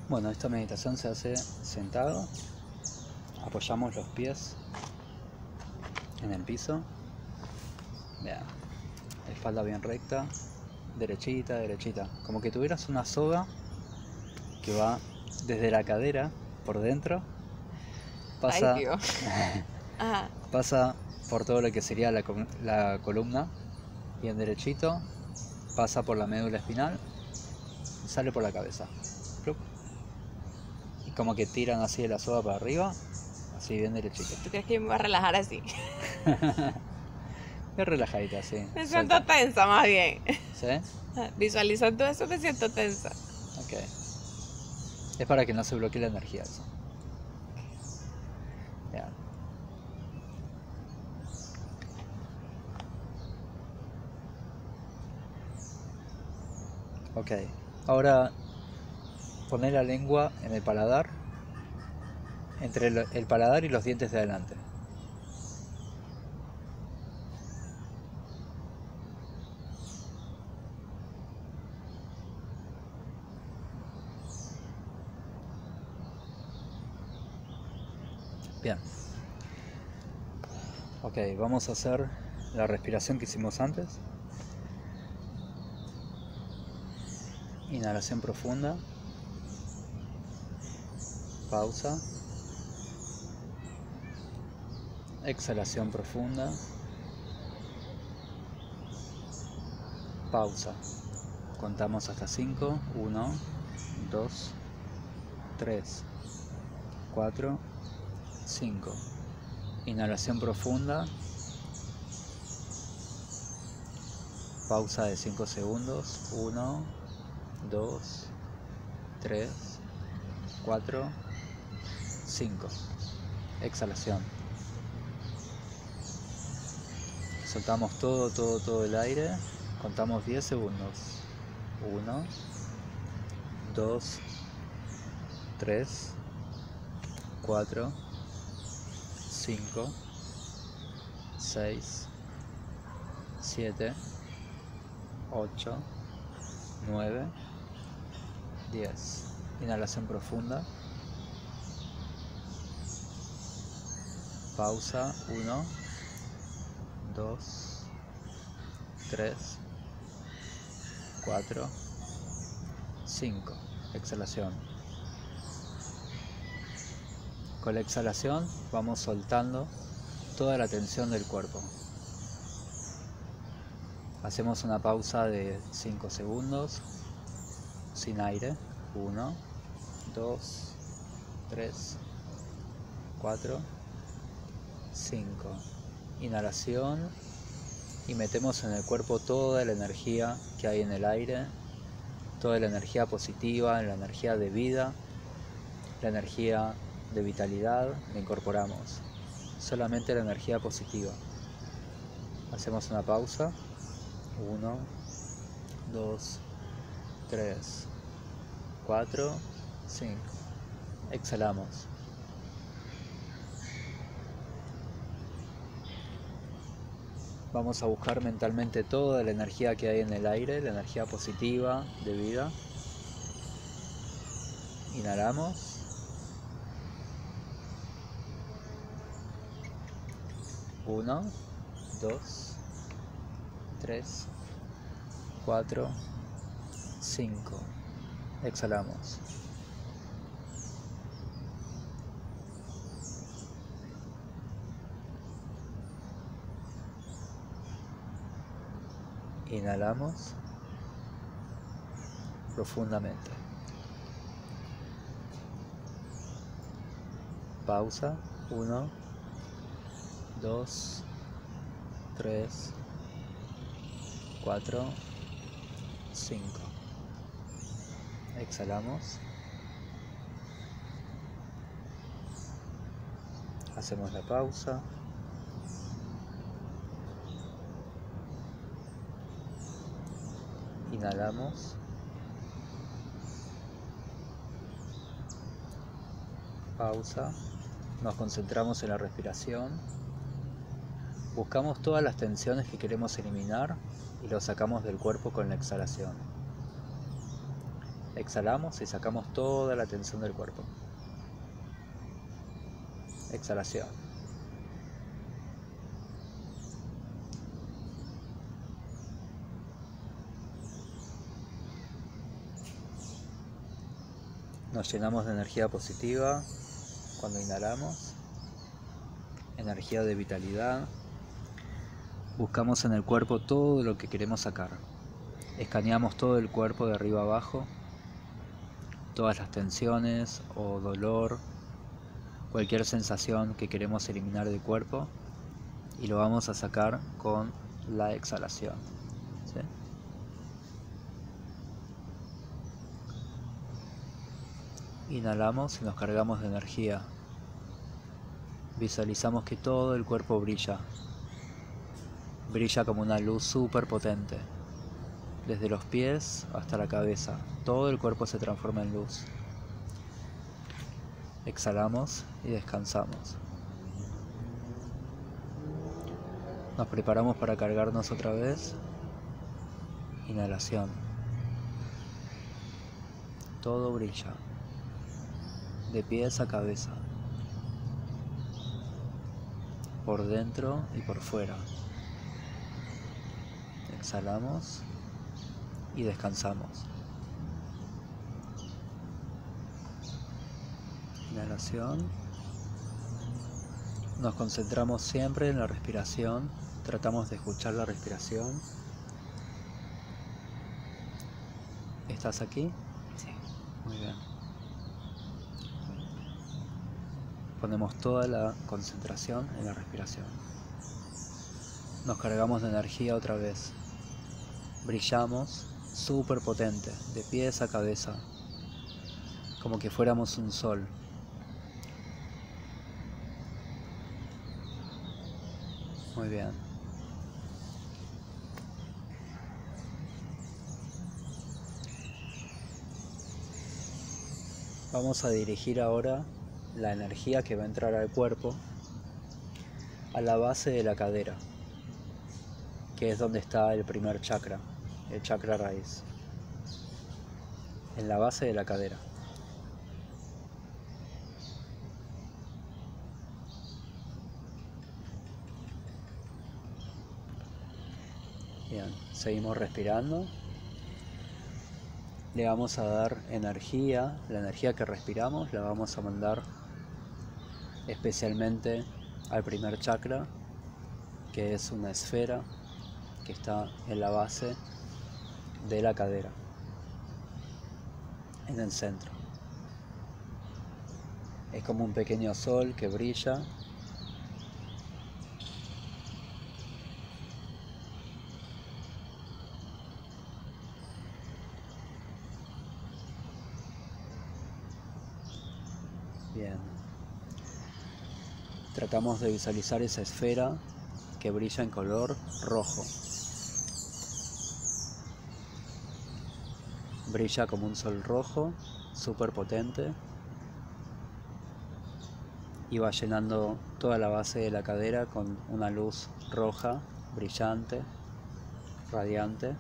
Bueno, esta meditación se hace sentado. Apoyamos los pies en el piso. Bien. Espalda bien recta. Derechita, derechita. Como que tuvieras una soga que va desde la cadera por dentro. Ay, Pasa, Dios. Ajá. pasa por todo lo que sería la columna. Bien derechito. Pasa por la médula espinal. Y sale por la cabeza. Plup. Y como que tiran así de la soga para arriba. Así bien derechito. ¿Tú crees que yo me voy a relajar así? Bien relajadita, así. Me siento Suelta. tensa más bien. ¿Sí? Visualizando eso me siento tensa. Ok. Es para que no se bloquee la energía eso. Bien. Ok. Ahora poner la lengua en el paladar. Entre el paladar y los dientes de adelante. Bien. Ok, vamos a hacer la respiración que hicimos antes. Inhalación profunda. Pausa. Exhalación profunda. Pausa. Contamos hasta 5. 1, 2, 3, 4, 5. Inhalación profunda. Pausa de 5 segundos. 1, 2, 3, 4, 5. Exhalación. Soltamos todo el aire. Contamos 10 segundos. 1, 2, 3, 4, 5, 6, 7, 8, 9, 10. Inhalación profunda. Pausa. 1, 2, 3, 4, 5. Exhalación. Con la exhalación vamos soltando toda la tensión del cuerpo. Hacemos una pausa de 5 segundos sin aire. 1, 2, 3, 4, 5. Inhalación y metemos en el cuerpo toda la energía que hay en el aire, toda la energía positiva, la energía de vida, la energía de vitalidad. La incorporamos. Solamente la energía positiva. Hacemos una pausa. 1, 2, 3, 4, 5. Exhalamos. Vamos a buscar mentalmente toda la energía que hay en el aire, la energía positiva de vida. Inhalamos. Uno, 2, 3, 4, 5. Exhalamos. Inhalamos profundamente. Pausa. 1, 2, 3, 4, 5. Exhalamos. Hacemos la pausa. Inhalamos. Pausa. Nos concentramos en la respiración. Buscamos todas las tensiones que queremos eliminar y lo sacamos del cuerpo con la exhalación. Exhalamos y sacamos toda la tensión del cuerpo. Exhalación. Nos llenamos de energía positiva cuando inhalamos, energía de vitalidad. Buscamos en el cuerpo todo lo que queremos sacar. Escaneamos todo el cuerpo de arriba a abajo, todas las tensiones o dolor, cualquier sensación que queremos eliminar del cuerpo, y lo vamos a sacar con la exhalación. ¿Sí? Inhalamos y nos cargamos de energía. Visualizamos que todo el cuerpo brilla. Brilla como una luz súper potente. Desde los pies hasta la cabeza, todo el cuerpo se transforma en luz. Exhalamos y descansamos. Nos preparamos para cargarnos otra vez. Inhalación. Todo brilla. De pies a cabeza. Por dentro y por fuera. Exhalamos y descansamos. Inhalación. Nos concentramos siempre en la respiración. Tratamos de escuchar la respiración. ¿Estás aquí? Sí. Muy bien. Ponemos toda la concentración en la respiración. Nos cargamos de energía otra vez. Brillamos súper potente, de pies a cabeza, como que fuéramos un sol. Muy bien. Vamos a dirigir ahora la energía que va a entrar al cuerpo a la base de la cadera, que es donde está el primer chakra, el chakra raíz, en la base de la cadera. Bien, seguimos respirando. Le vamos a dar energía, la energía que respiramos la vamos a mandar especialmente al primer chakra, que es una esfera que está en la base de la cadera, en el centro. Es como un pequeño sol que brilla. Bien. Tratamos de visualizar esa esfera que brilla en color rojo. Brilla como un sol rojo, súper potente, y va llenando toda la base de la cadera con una luz roja, brillante, radiante.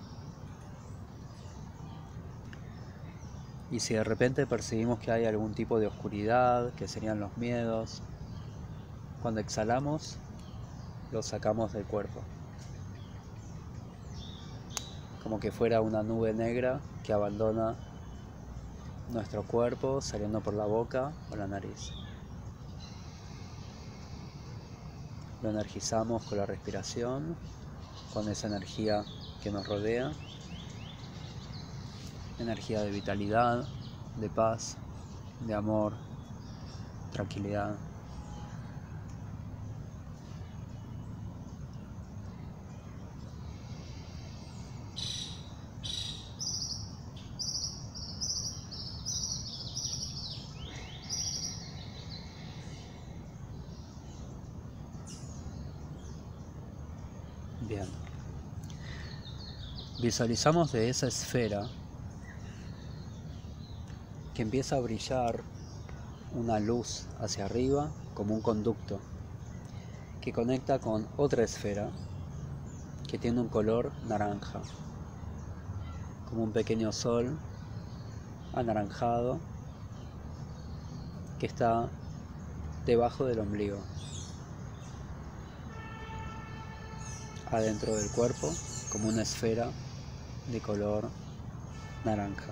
Y si de repente percibimos que hay algún tipo de oscuridad, que serían los miedos, cuando exhalamos, los sacamos del cuerpo. Como que fuera una nube negra que abandona nuestro cuerpo saliendo por la boca o la nariz. Lo energizamos con la respiración, con esa energía que nos rodea. Energía de vitalidad, de paz, de amor, tranquilidad. Bien. Visualizamos de esa esfera que empieza a brillar una luz hacia arriba como un conducto que conecta con otra esfera que tiene un color naranja, como un pequeño sol anaranjado que está debajo del ombligo, adentro del cuerpo, como una esfera de color naranja.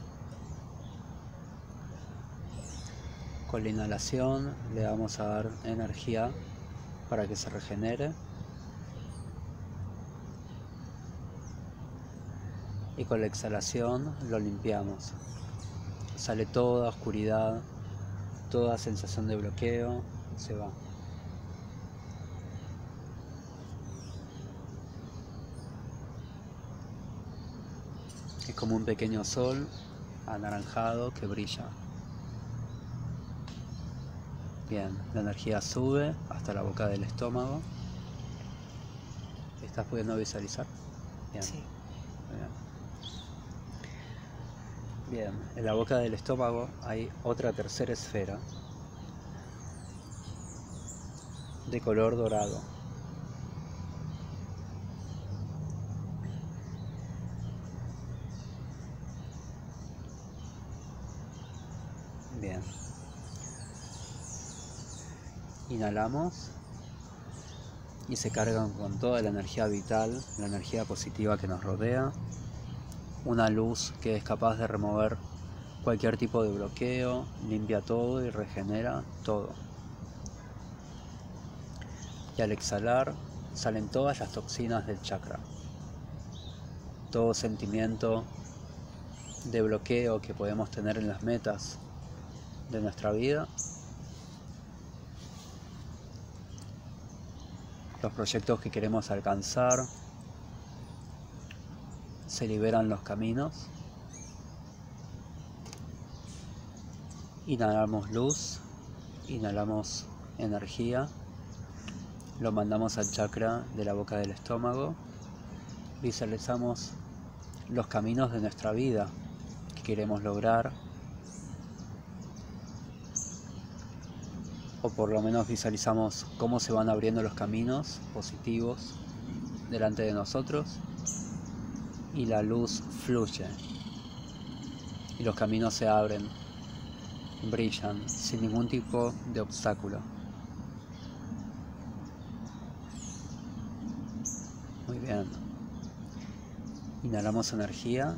Con la inhalación le vamos a dar energía para que se regenere. Y con la exhalación lo limpiamos. Sale toda oscuridad, toda sensación de bloqueo, se va. Es como un pequeño sol anaranjado que brilla. Bien, la energía sube hasta la boca del estómago. ¿Estás pudiendo visualizar? Bien. Sí. Bien, en la boca del estómago hay otra tercera esfera de color dorado. Bien. Inhalamos y se cargan con toda la energía vital, la energía positiva que nos rodea. Una luz que es capaz de remover cualquier tipo de bloqueo, limpia todo y regenera todo. Y al exhalar salen todas las toxinas del chakra. Todo sentimiento de bloqueo que podemos tener en las metas de nuestra vida. Los proyectos que queremos alcanzar. Se liberan los caminos. Inhalamos luz, inhalamos energía, lo mandamos al chakra de la boca del estómago, visualizamos los caminos de nuestra vida que queremos lograr, o por lo menos visualizamos cómo se van abriendo los caminos positivos delante de nosotros. Y la luz fluye y los caminos se abren, brillan sin ningún tipo de obstáculo. Muy bien. Inhalamos energía,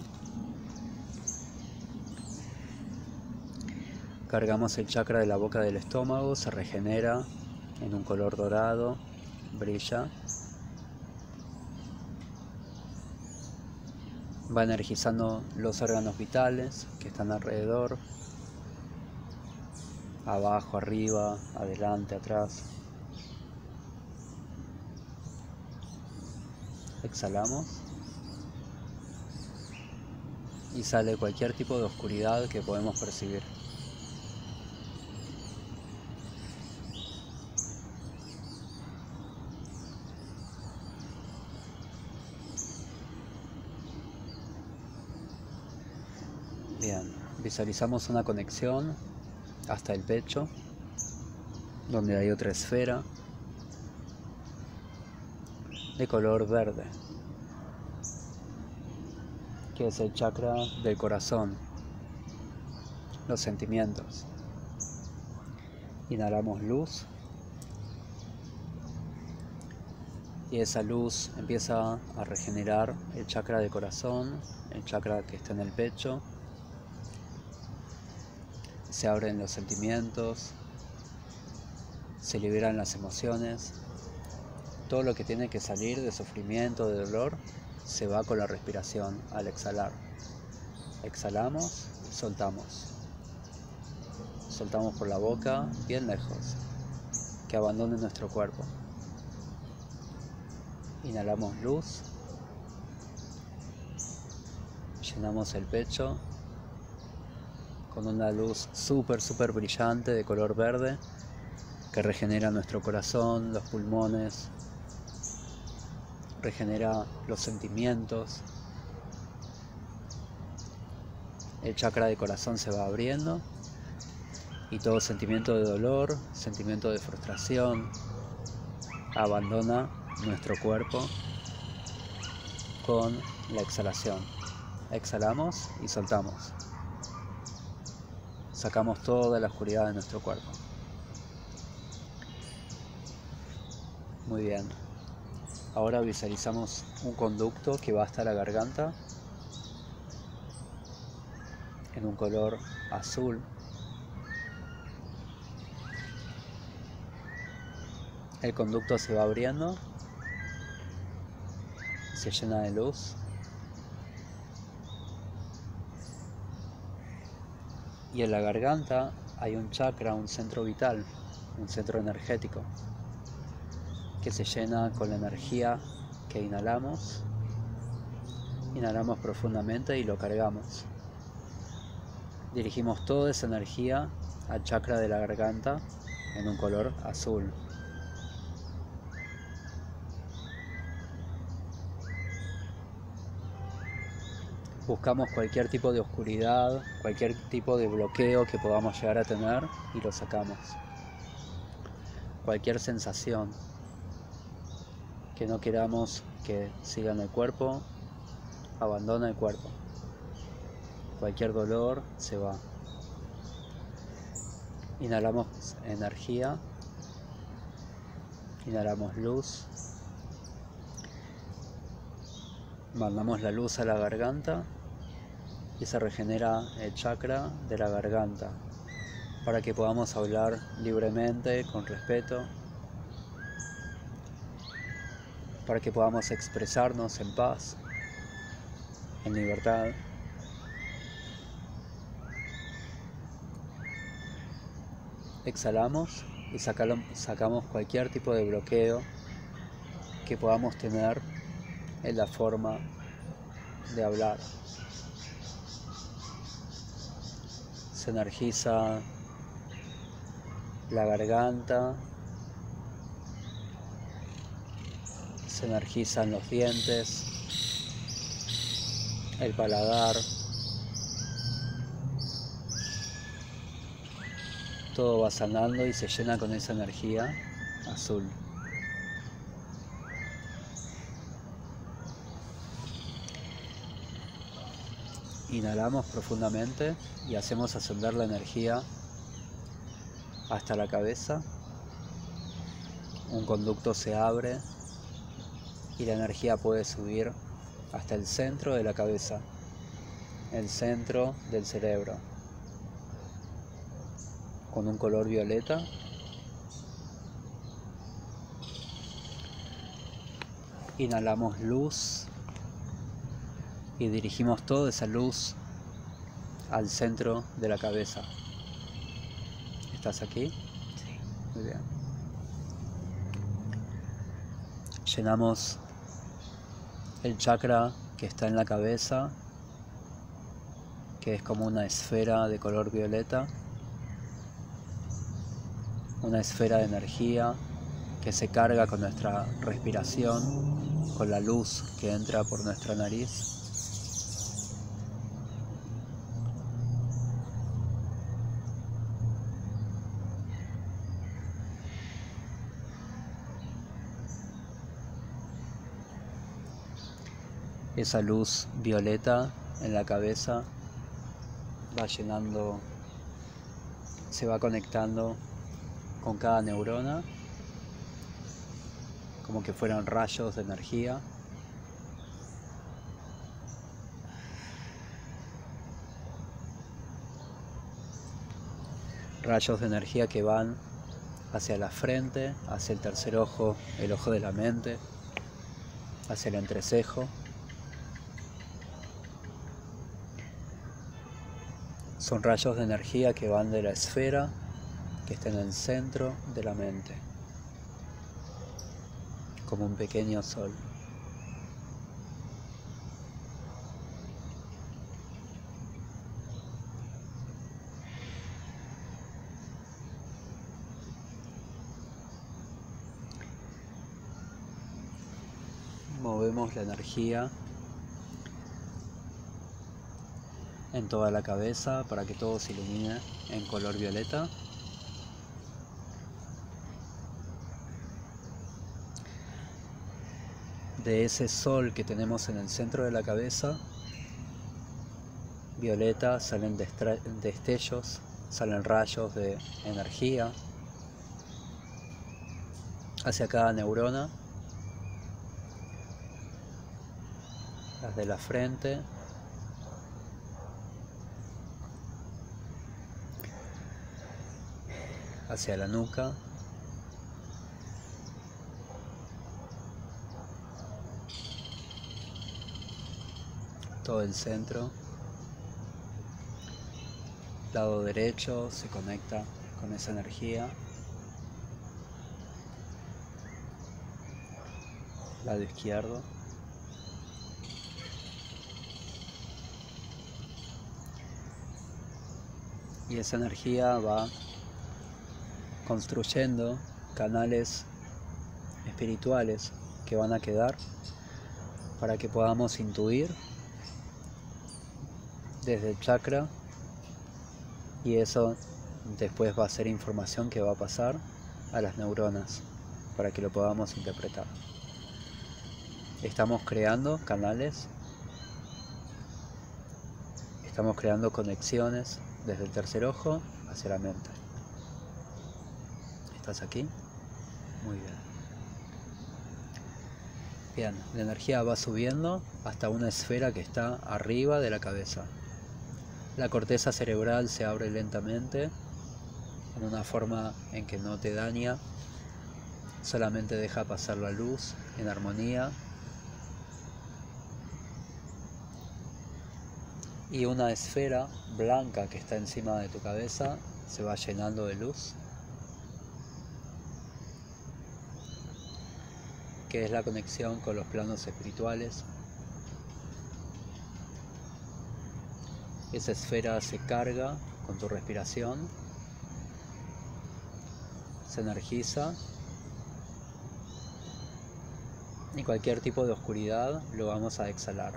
cargamos el chakra de la boca del estómago, se regenera en un color dorado, brilla. Va energizando los órganos vitales que están alrededor, abajo, arriba, adelante, atrás. Exhalamos y sale cualquier tipo de oscuridad que podemos percibir. Bien, visualizamos una conexión hasta el pecho, donde hay otra esfera de color verde, que es el chakra del corazón, los sentimientos. Inhalamos luz y esa luz empieza a regenerar el chakra del corazón, el chakra que está en el pecho. Se abren los sentimientos, se liberan las emociones, todo lo que tiene que salir de sufrimiento, de dolor, se va con la respiración al exhalar. Exhalamos y soltamos. Soltamos por la boca, bien lejos, que abandone nuestro cuerpo. Inhalamos luz, llenamos el pecho con una luz súper brillante de color verde que regenera nuestro corazón, los pulmones, regenera los sentimientos. El chakra de corazón se va abriendo y todo sentimiento de dolor, sentimiento de frustración abandona nuestro cuerpo con la exhalación. Exhalamos y soltamos. Sacamos toda la oscuridad de nuestro cuerpo. Muy bien. Ahora visualizamos un conducto que va hasta la garganta en un color azul. El conducto se va abriendo, se llena de luz y en la garganta hay un chakra, un centro vital, un centro energético que se llena con la energía que inhalamos. Inhalamos profundamente y lo cargamos. Dirigimos toda esa energía al chakra de la garganta en un color azul. Buscamos cualquier tipo de oscuridad, cualquier tipo de bloqueo que podamos llegar a tener y lo sacamos. Cualquier sensación que no queramos que siga en el cuerpo, abandona el cuerpo. Cualquier dolor se va. Inhalamos energía, inhalamos luz, mandamos la luz a la garganta y se regenera el chakra de la garganta para que podamos hablar libremente, con respeto, para que podamos expresarnos en paz, en libertad. Exhalamos y sacamos cualquier tipo de bloqueo que podamos tener en la forma de hablar. Se energiza la garganta, se energizan los dientes, el paladar, todo va sanando y se llena con esa energía azul. Inhalamos profundamente y hacemos ascender la energía hasta la cabeza. Un conducto se abre y la energía puede subir hasta el centro de la cabeza, el centro del cerebro, con un color violeta. Inhalamos luz y dirigimos toda esa luz al centro de la cabeza. ¿Estás aquí? Sí. Muy bien. Llenamos el chakra que está en la cabeza, que es como una esfera de color violeta, una esfera de energía que se carga con nuestra respiración, con la luz que entra por nuestra nariz. Esa luz violeta en la cabeza va llenando, se va conectando con cada neurona, como que fueran rayos de energía. Rayos de energía que van hacia la frente, hacia el tercer ojo, el ojo de la mente, hacia el entrecejo. Son rayos de energía que van de la esfera que está en el centro de la mente, como un pequeño sol. Movemos la energía en toda la cabeza para que todo se ilumine en color violeta. De ese sol que tenemos en el centro de la cabeza violeta salen destellos salen rayos de energía hacia cada neurona, las de la frente, hacia la nuca, todo el centro. Lado derecho se conecta con esa energía. Lado izquierdo. Y esa energía va construyendo canales espirituales que van a quedar para que podamos intuir desde el chakra, y eso después va a ser información que va a pasar a las neuronas para que lo podamos interpretar. Estamos creando canales, estamos creando conexiones desde el tercer ojo hacia la mente. ¿Estás aquí? Muy bien. Bien, la energía va subiendo hasta una esfera que está arriba de la cabeza. La corteza cerebral se abre lentamente, en una forma en que no te daña, solamente deja pasar la luz en armonía. Y una esfera blanca que está encima de tu cabeza se va llenando de luz, que es la conexión con los planos espirituales. Esa esfera se carga con tu respiración, se energiza, y cualquier tipo de oscuridad lo vamos a exhalar.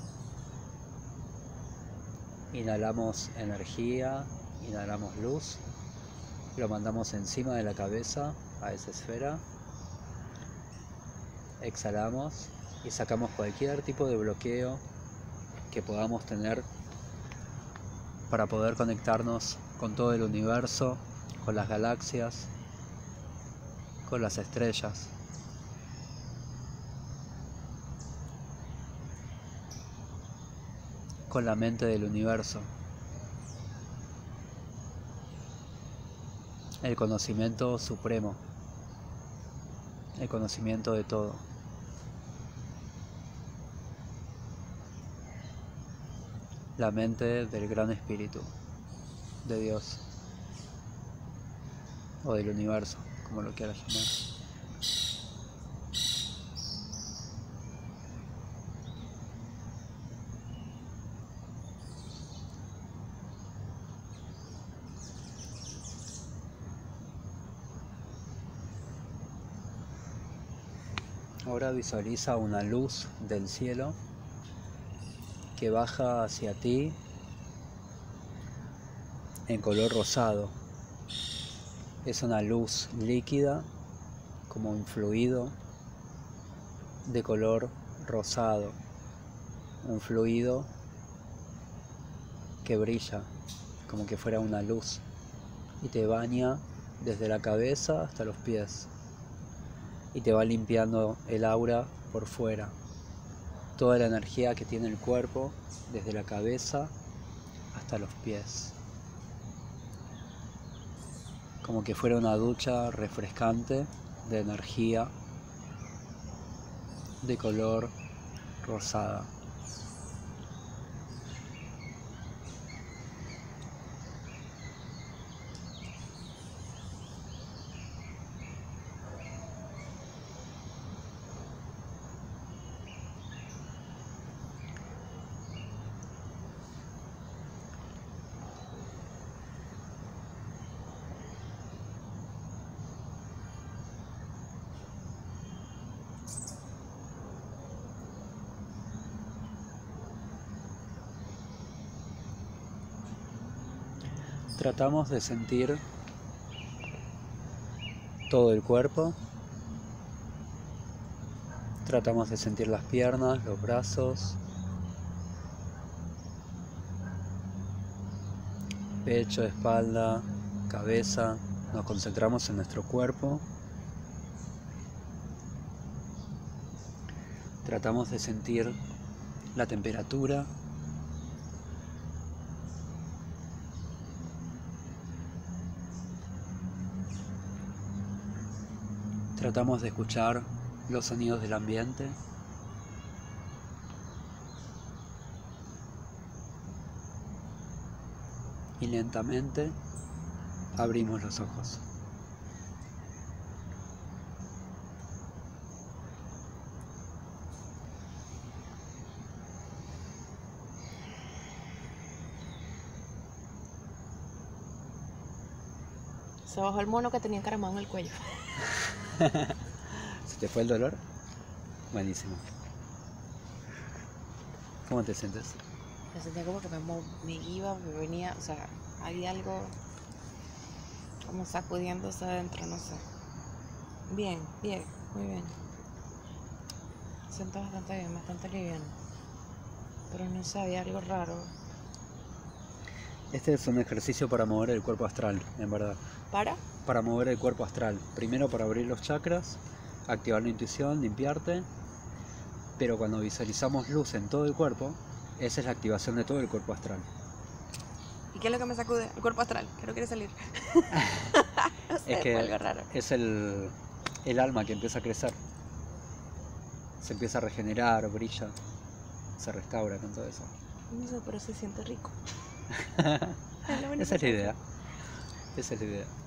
Inhalamos energía, inhalamos luz, lo mandamos encima de la cabeza a esa esfera, exhalamos y sacamos cualquier tipo de bloqueo que podamos tener para poder conectarnos con todo el universo, con las galaxias, con las estrellas. Con la mente del universo. El conocimiento supremo. El conocimiento de todo. La mente del gran espíritu, de Dios, o del universo, como lo quieras llamar. Ahora visualiza una luz del cielo que baja hacia ti en color rosado. Es una luz líquida, como un fluido de color rosado, un fluido que brilla como que fuera una luz y te baña desde la cabeza hasta los pies y te va limpiando el aura por fuera, toda la energía que tiene el cuerpo desde la cabeza hasta los pies, como que fuera una ducha refrescante de energía de color rosada. Tratamos de sentir todo el cuerpo, tratamos de sentir las piernas, los brazos, pecho, espalda, cabeza. Nos concentramos en nuestro cuerpo. Tratamos de sentir la temperatura. Tratamos de escuchar los sonidos del ambiente. Y lentamente abrimos los ojos. Se bajó el mono que tenía encaramado en el cuello. ¿Se te fue el dolor? Buenísimo. ¿Cómo te sientes? Me sentía como que me iba, me venía, o sea, había algo como sacudiéndose adentro, no sé. Bien, bien, muy bien. Me siento bastante bien, bastante liviano. Pero no sé, había algo raro. Este es un ejercicio para mover el cuerpo astral, en verdad. Para mover el cuerpo astral. Primero para abrir los chakras, activar la intuición, limpiarte. Pero cuando visualizamos luz en todo el cuerpo, esa es la activación de todo el cuerpo astral. ¿Y qué es lo que me sacude? El cuerpo astral, que no quiere salir. No sé, Es que fue algo raro. es el alma que empieza a crecer. Se empieza a regenerar, brilla, se restaura con todo eso. No sé, pero se siente rico. Esa es la idea. Esa es la idea.